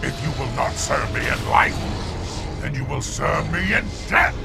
If you will not serve me in life, then you will serve me in death!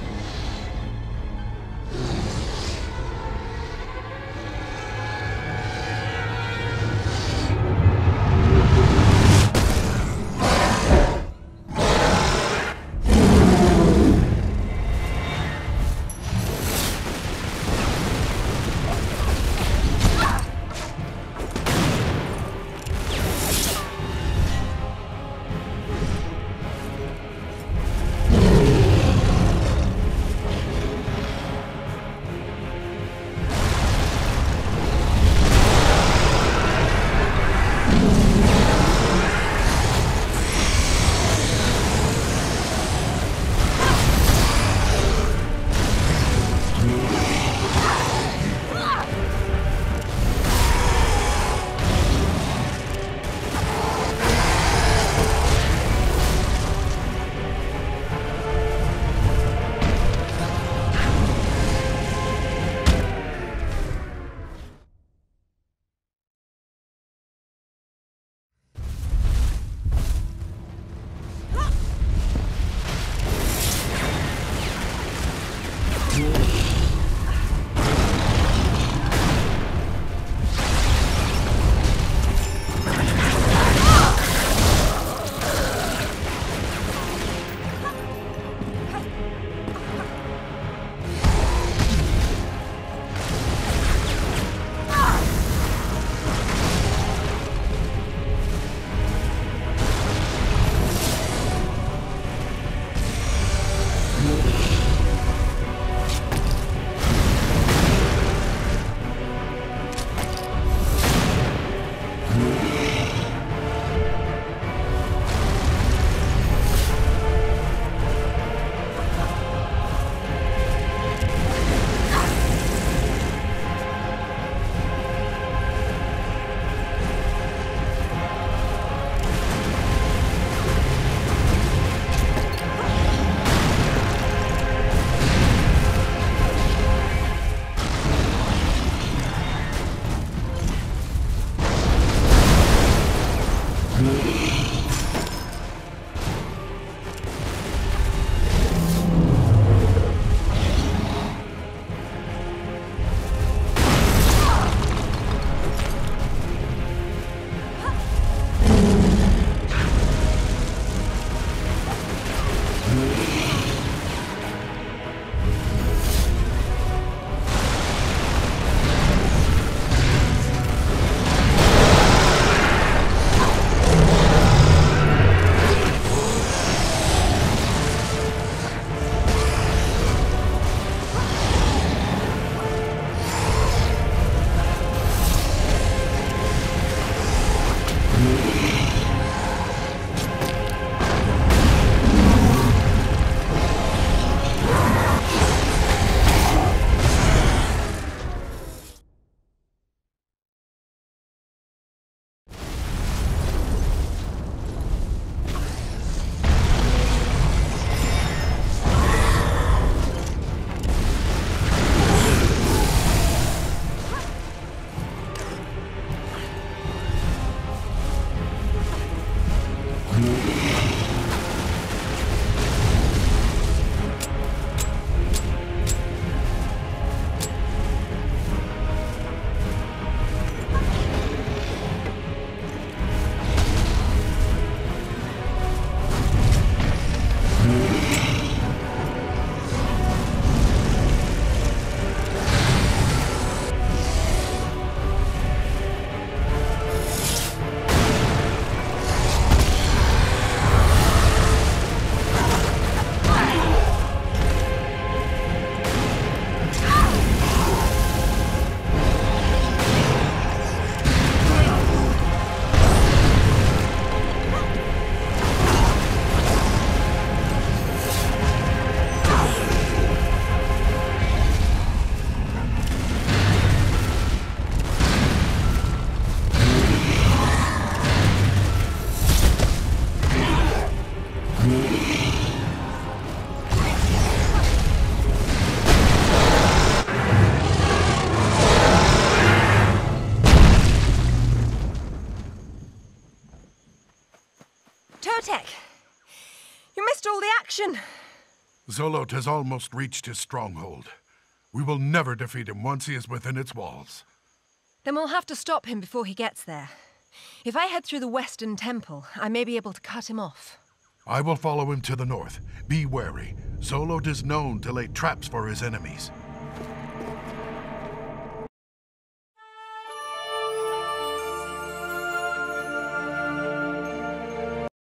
Zolotek! You missed all the action! Zolot has almost reached his stronghold. We will never defeat him once he is within its walls. Then we'll have to stop him before he gets there. If I head through the Western Temple, I may be able to cut him off. I will follow him to the north. Be wary. Zolot is known to lay traps for his enemies.